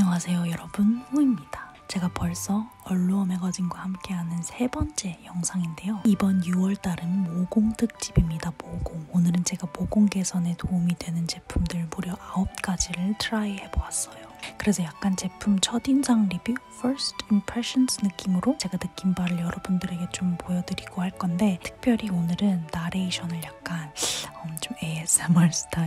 안녕하세요 여러분, 후입니다. 제가 벌써 얼루어 매거진과 함께하는 3번째 영상인데요. 이번 6월달은 모공 특집입니다. 모공. 오늘은 제가 모공 개선에 도움이 되는 제품들 무려 9가지를 트라이 해보았어요. 그래서 약간 제품 첫인상 리뷰, first impressions 느낌으로 제가 느낀 바를 여러분들에게 좀 보여드리고 할 건데, 특별히 오늘은 나레이션을 약간 좀 ASMR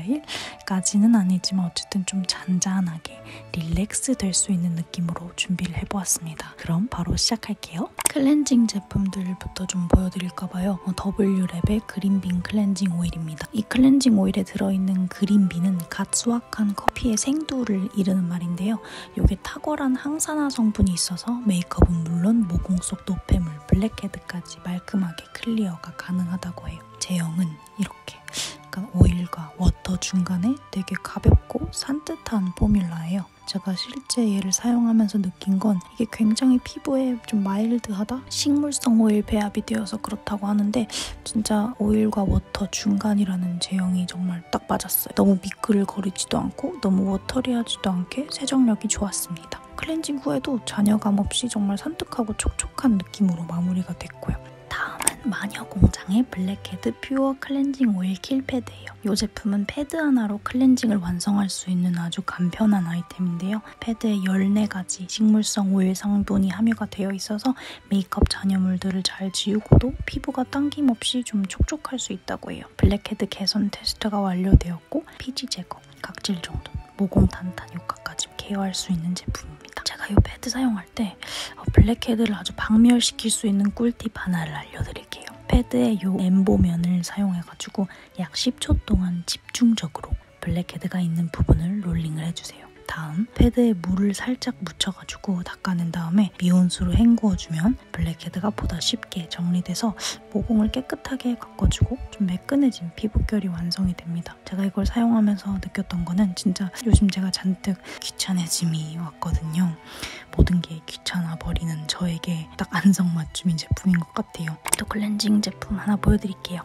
스타일까지는 아니지만 어쨌든 좀 잔잔하게 릴렉스 될 수 있는 느낌으로 준비를 해보았습니다. 그럼 바로 시작할게요. 클렌징 제품들부터 좀 보여드릴까봐요. W랩의 그린빈 클렌징 오일입니다. 이 클렌징 오일에 들어있는 그린빈은 갓 수확한 커피의 생두를 이르는 말인데요. 이게 탁월한 항산화 성분이 있어서 메이크업은 물론 모공 속 노폐물, 블랙헤드까지 말끔하게 클리어가 가능하다고 해요. 제형은 이렇게 약간 오일과 워터 중간에 되게 가볍고 산뜻한 포뮬라예요. 제가 실제 얘를 사용하면서 느낀 건 이게 굉장히 피부에 좀 마일드하다? 식물성 오일 배합이 되어서 그렇다고 하는데 진짜 오일과 워터 중간이라는 제형이 정말 딱 맞았어요. 너무 미끌거리지도 않고 너무 워터리하지도 않게 세정력이 좋았습니다. 클렌징 후에도 잔여감 없이 정말 산뜻하고 촉촉한 느낌으로 마무리가 됐고요. 다음은 마녀공장의 블랙헤드 퓨어 클렌징 오일 킬 패드예요. 이 제품은 패드 하나로 클렌징을 완성할 수 있는 아주 간편한 아이템인데요. 패드에 14가지 식물성 오일 성분이 함유가 되어 있어서 메이크업 잔여물들을 잘 지우고도 피부가 당김 없이 좀 촉촉할 수 있다고 해요. 블랙헤드 개선 테스트가 완료되었고 피지 제거, 각질 정돈, 모공 탄탄 효과까지 케어할 수 있는 제품입니다. 제가 이 패드 사용할 때 블랙헤드를 아주 박멸시킬 수 있는 꿀팁 하나를 알려드릴게요. 패드에 이 엠보면을 사용해가지고 약 10초 동안 집중적으로 블랙헤드가 있는 부분을 롤링을 해주세요. 다음 패드에 물을 살짝 묻혀가지고 닦아낸 다음에 미온수로 헹구어주면 블랙헤드가 보다 쉽게 정리돼서 모공을 깨끗하게 깎아주고 좀 매끈해진 피부결이 완성이 됩니다. 제가 이걸 사용하면서 느꼈던 거는 진짜 요즘 제가 잔뜩 귀찮아짐이 왔거든요. 모든 게 귀찮아 버리는 저에게 딱 안성맞춤인 제품인 것 같아요. 또 클렌징 제품 하나 보여드릴게요.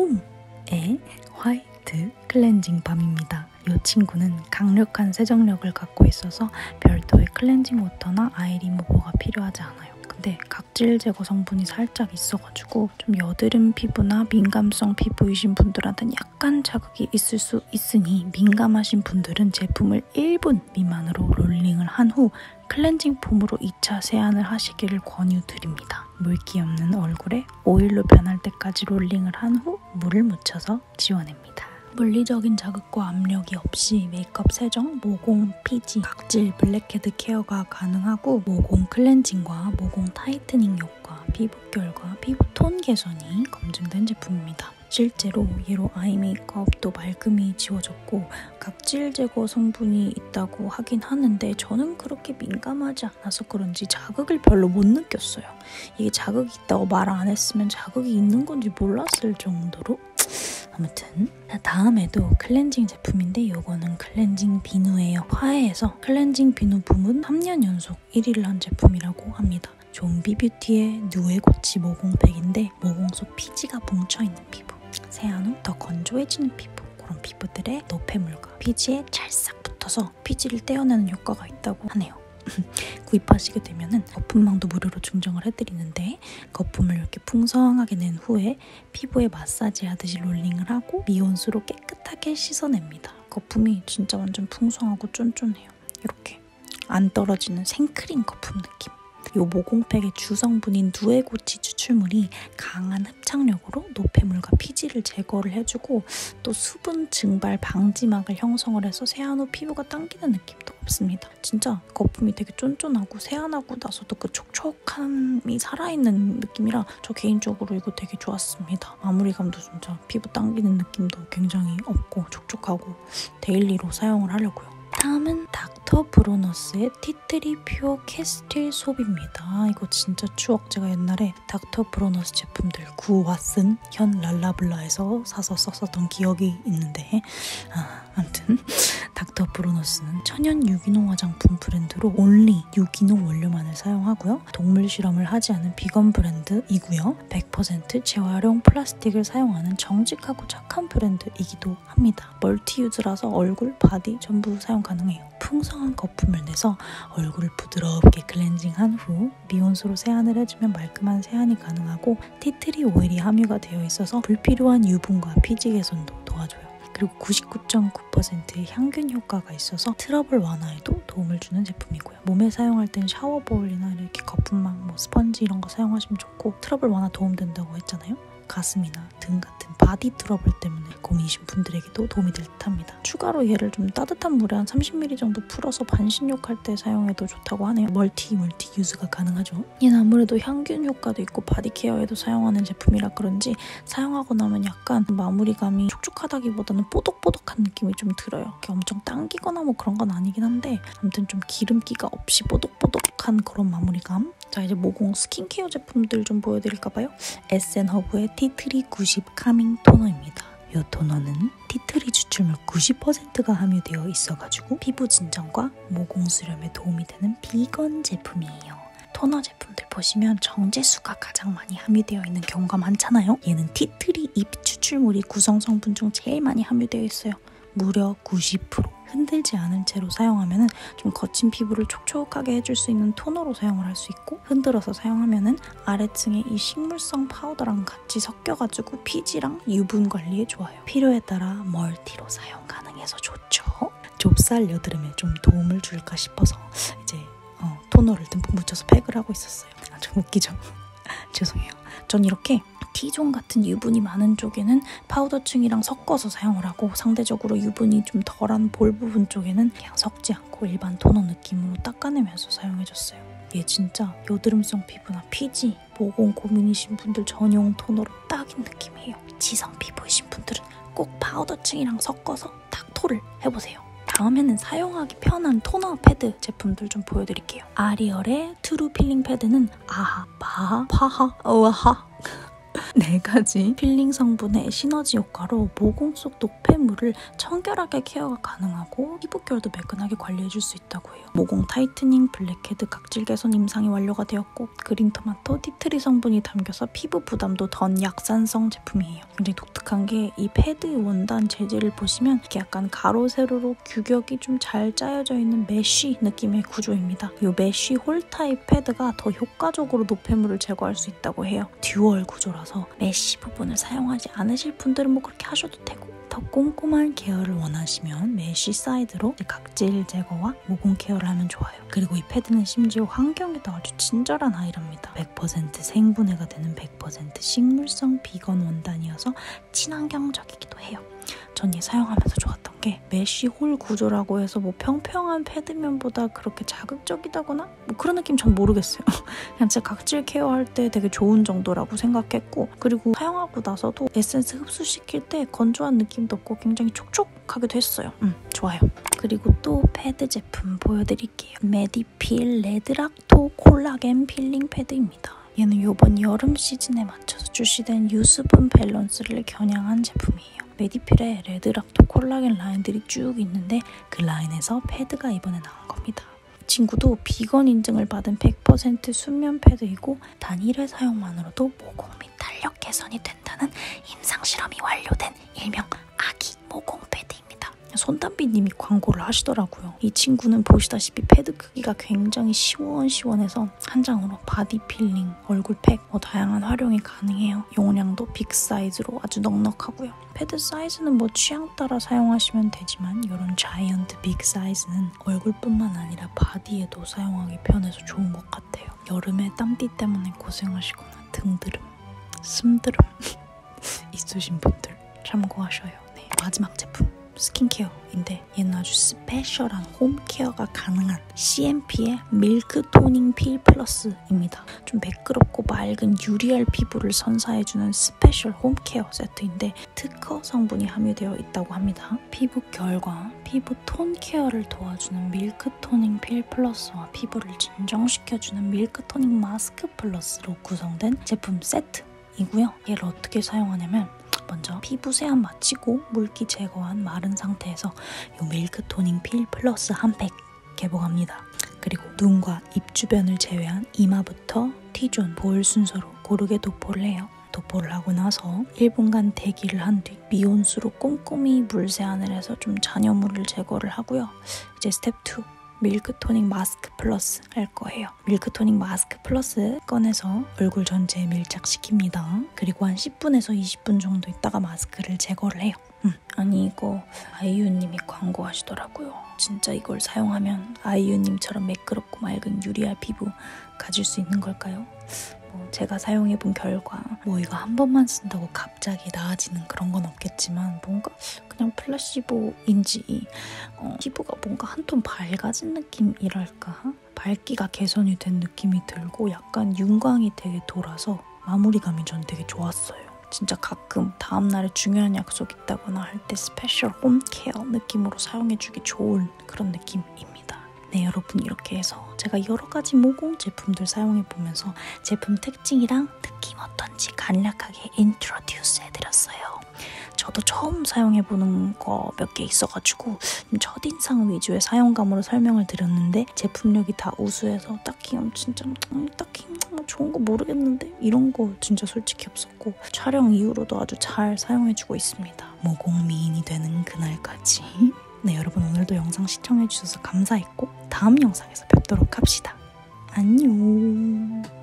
숑의 화이트 클렌징 밤입니다. 이 친구는 강력한 세정력을 갖고 있어서 별도의 클렌징 워터나 아이 리무버가 필요하지 않아요. 근데 각질 제거 성분이 살짝 있어가지고 좀 여드름 피부나 민감성 피부이신 분들한테는 약간 자극이 있을 수 있으니 민감하신 분들은 제품을 1분 미만으로 롤링을 한 후 클렌징 폼으로 2차 세안을 하시기를 권유드립니다. 물기 없는 얼굴에 오일로 변할 때까지 롤링을 한 후 물을 묻혀서 지워냅니다. 물리적인 자극과 압력이 없이 메이크업 세정, 모공, 피지, 각질, 블랙헤드 케어가 가능하고 모공 클렌징과 모공 타이트닝 효과, 피부결과 피부톤 개선이 검증된 제품입니다. 실제로 얘로 아이 메이크업도 말끔히 지워졌고 각질 제거 성분이 있다고 하긴 하는데 저는 그렇게 민감하지 않아서 그런지 자극을 별로 못 느꼈어요. 이게 자극이 있다고 말 안 했으면 자극이 있는 건지 몰랐을 정도로 아무튼 다음에도 클렌징 제품인데 이거는 클렌징 비누예요. 화해에서 클렌징 비누 부문 3년 연속 1위를 한 제품이라고 합니다. 좀비 뷰티의 누에고치 모공팩인데 모공 속 피지가 뭉쳐있는 피부, 세안 후 더 건조해지는 피부, 그런 피부들의 노폐물과 피지에 찰싹 붙어서 피지를 떼어내는 효과가 있다고 하네요. 구입하시게 되면은 거품망도 무료로 증정을 해드리는데 거품을 이렇게 풍성하게 낸 후에 피부에 마사지 하듯이 롤링을 하고 미온수로 깨끗하게 씻어냅니다. 거품이 진짜 완전 풍성하고 쫀쫀해요. 이렇게 안 떨어지는 생크림 거품 느낌. 이 모공팩의 주성분인 누에고치 추출물이 강한 흡착력으로 노폐물과 피지를 제거를 해주고 또 수분 증발 방지막을 형성을 해서 세안 후 피부가 당기는 느낌도 없습니다. 진짜 거품이 되게 쫀쫀하고 세안하고 나서도 그 촉촉함이 살아있는 느낌이라 저 개인적으로 이거 되게 좋았습니다. 마무리감도 진짜 피부 당기는 느낌도 굉장히 없고 촉촉하고 데일리로 사용을 하려고요. 다음은 닥터 브로너스의 티트리 퓨어 캐스틸 솝입니다. 이거 진짜 추억. 제가 옛날에 닥터 브로너스 제품들 구왓슨, 현 랄라블라에서 사서 썼었던 기억이 있는데 아무튼 닥터 브루노스는 천연 유기농 화장품 브랜드로 온리 유기농 원료만을 사용하고요. 동물 실험을 하지 않은 비건 브랜드이고요. 100% 재활용 플라스틱을 사용하는 정직하고 착한 브랜드이기도 합니다. 멀티유즈라서 얼굴, 바디 전부 사용 가능해요. 풍성한 거품을 내서 얼굴을 부드럽게 클렌징한 후 미온수로 세안을 해주면 말끔한 세안이 가능하고 티트리 오일이 함유가 되어 있어서 불필요한 유분과 피지 개선도 도와줘요. 그리고 99.9%의 향균 효과가 있어서 트러블 완화에도 도움을 주는 제품이고요. 몸에 사용할 땐 샤워볼이나 이렇게 거품망, 스펀지 이런 거 사용하시면 좋고 트러블 완화 도움된다고 했잖아요. 가슴이나 등 같은 바디 트러블 때문에 고민이신 분들에게도 도움이 될 듯합니다. 추가로 얘를 좀 따뜻한 물에 한 30ml 정도 풀어서 반신욕할 때 사용해도 좋다고 하네요. 멀티 유즈가 가능하죠. 얘는 아무래도 향균 효과도 있고 바디 케어에도 사용하는 제품이라 그런지 사용하고 나면 약간 마무리감이 촉촉하다기보다는 뽀독뽀독한 느낌이 좀 들어요. 이렇게 엄청 당기거나 그런 건 아니긴 한데 아무튼 좀 기름기가 없이 뽀독뽀독한 그런 마무리감. 자, 이제 모공 스킨케어 제품들 좀 보여드릴까봐요. 에센허브의 티트리 90 카밍 토너입니다. 이 토너는 티트리 추출물 90%가 함유되어 있어가지고 피부 진정과 모공 수렴에 도움이 되는 비건 제품이에요. 토너 제품들 보시면 정제수가 가장 많이 함유되어 있는 경우가 많잖아요. 얘는 티트리 잎 추출물이 구성 성분 중 제일 많이 함유되어 있어요. 무려 90%. 흔들지 않은 채로 사용하면 좀 거친 피부를 촉촉하게 해줄 수 있는 토너로 사용을 할 수 있고 흔들어서 사용하면 아래층에 이 식물성 파우더랑 같이 섞여가지고 피지랑 유분 관리에 좋아요. 필요에 따라 멀티로 사용 가능해서 좋죠. 좁쌀 여드름에 좀 도움을 줄까 싶어서 이제 토너를 듬뿍 묻혀서 팩을 하고 있었어요. 좀 웃기죠? 죄송해요. 전 이렇게 T존 같은 유분이 많은 쪽에는 파우더층이랑 섞어서 사용을 하고 상대적으로 유분이 좀 덜한 볼 부분 쪽에는 그냥 섞지 않고 일반 토너 느낌으로 닦아내면서 사용해줬어요. 얘 진짜 여드름성 피부나 피지, 모공 고민이신 분들 전용 토너로 딱인 느낌이에요. 지성 피부이신 분들은 꼭 파우더층이랑 섞어서 닥토를 해보세요. 다음에는 사용하기 편한 토너 패드 제품들 좀 보여드릴게요. 아리얼의 트루 필링 패드는 아하, 바하, 파하, 어하하 4가지 필링 성분의 시너지 효과로 모공 속 노폐물을 청결하게 케어가 가능하고 피부결도 매끈하게 관리해줄 수 있다고 해요. 모공 타이트닝, 블랙헤드, 각질 개선 임상이 완료가 되었고 그린 토마토, 티트리 성분이 담겨서 피부 부담도 덜 약산성 제품이에요. 굉장히 독특한 게 이 패드 원단 재질을 보시면 이렇게 약간 가로 세로로 규격이 좀 잘 짜여져 있는 메쉬 느낌의 구조입니다. 이 메쉬 홀 타입 패드가 더 효과적으로 노폐물을 제거할 수 있다고 해요. 듀얼 구조라서 메쉬 부분을 사용하지 않으실 분들은 그렇게 하셔도 되고 더 꼼꼼한 케어를 원하시면 메쉬 사이드로 각질 제거와 모공 케어를 하면 좋아요. 그리고 이 패드는 심지어 환경에도 아주 친절한 아이랍니다. 100% 생분해가 되는 100% 식물성 비건 원단이어서 친환경적이기도 해요. 전 얘 사용하면서 좋았던 게 메쉬 홀 구조라고 해서 평평한 패드면보다 그렇게 자극적이다거나 그런 느낌 전 모르겠어요. 그냥 제 각질 케어할 때 되게 좋은 정도라고 생각했고 그리고 사용하고 나서도 에센스 흡수시킬 때 건조한 느낌도 없고 굉장히 촉촉하기도 했어요. 좋아요. 그리고 또 패드 제품 보여드릴게요. 메디필 레드락토 콜라겐 필링 패드입니다. 얘는 이번 여름 시즌에 맞춰서 출시된 유수분 밸런스를 겨냥한 제품이에요. 메디필에 레드락토 콜라겐 라인들이 쭉 있는데 그 라인에서 패드가 이번에 나온 겁니다. 이 친구도 비건 인증을 받은 100% 순면 패드이고 단 1회 사용만으로도 모공 및 탄력 개선이 된다는 임상실험이 완료된 일명 아기 모공 패드입니다. 손담비님이 광고를 하시더라고요. 이 친구는 보시다시피 패드 크기가 굉장히 시원시원해서 한 장으로 바디 필링, 얼굴팩 다양한 활용이 가능해요. 용량도 빅 사이즈로 아주 넉넉하고요. 패드 사이즈는 취향 따라 사용하시면 되지만 이런 자이언트 빅 사이즈는 얼굴뿐만 아니라 바디에도 사용하기 편해서 좋은 것 같아요. 여름에 땀띠 때문에 고생하시거나 등드름, 숨드름 있으신 분들 참고하셔요. 네, 마지막 제품. 스킨케어인데 얘는 아주 스페셜한 홈케어가 가능한 CMP의 밀크 토닝 필 플러스입니다. 좀 매끄럽고 맑은 유리알 피부를 선사해주는 스페셜 홈케어 세트인데 특허 성분이 함유되어 있다고 합니다. 피부 결과 피부 톤 케어를 도와주는 밀크 토닝 필 플러스와 피부를 진정시켜주는 밀크 토닝 마스크 플러스로 구성된 제품 세트이고요. 얘를 어떻게 사용하냐면 먼저 피부 세안 마치고 물기 제거한 마른 상태에서 이 밀크 토닝 필 플러스 한 팩 개봉합니다. 그리고 눈과 입 주변을 제외한 이마부터 T존, 볼 순서로 고르게 도포를 해요. 도포를 하고 나서 1분간 대기를 한 뒤 미온수로 꼼꼼히 물 세안을 해서 좀 잔여물을 제거를 하고요. 이제 스텝 2. 밀크토닉 마스크 플러스 할 거예요. 밀크토닉 마스크 플러스 꺼내서 얼굴 전체에 밀착시킵니다. 그리고 한 10분에서 20분 정도 있다가 마스크를 제거를 해요. 아니 이거 아이유님이 광고하시더라고요. 진짜 이걸 사용하면 아이유님처럼 매끄럽고 맑은 유리알 피부 가질 수 있는 걸까요? 제가 사용해본 결과 이거 한 번만 쓴다고 갑자기 나아지는 그런 건 없겠지만 뭔가 그냥 플라시보인지 피부가 뭔가 한 톤 밝아진 느낌이랄까? 밝기가 개선이 된 느낌이 들고 약간 윤광이 되게 돌아서 마무리감이 전 되게 좋았어요. 진짜 가끔 다음날에 중요한 약속 있다거나 할 때 스페셜 홈케어 느낌으로 사용해주기 좋은 그런 느낌입니다. 네, 여러분 이렇게 해서 제가 여러 가지 모공 제품들 사용해보면서 제품 특징이랑 느낌 어떤지 간략하게 인트로듀스 해드렸어요. 저도 처음 사용해보는 거 몇 개 있어가지고 첫인상 위주의 사용감으로 설명을 드렸는데 제품력이 다 우수해서 딱히 좋은 거 모르겠는데 이런 거 진짜 솔직히 없었고 촬영 이후로도 아주 잘 사용해주고 있습니다. 모공 미인이 되는 그날까지. 네, 여러분 오늘도 영상 시청해주셔서 감사했고 다음 영상에서 뵙도록 합시다. 안녕.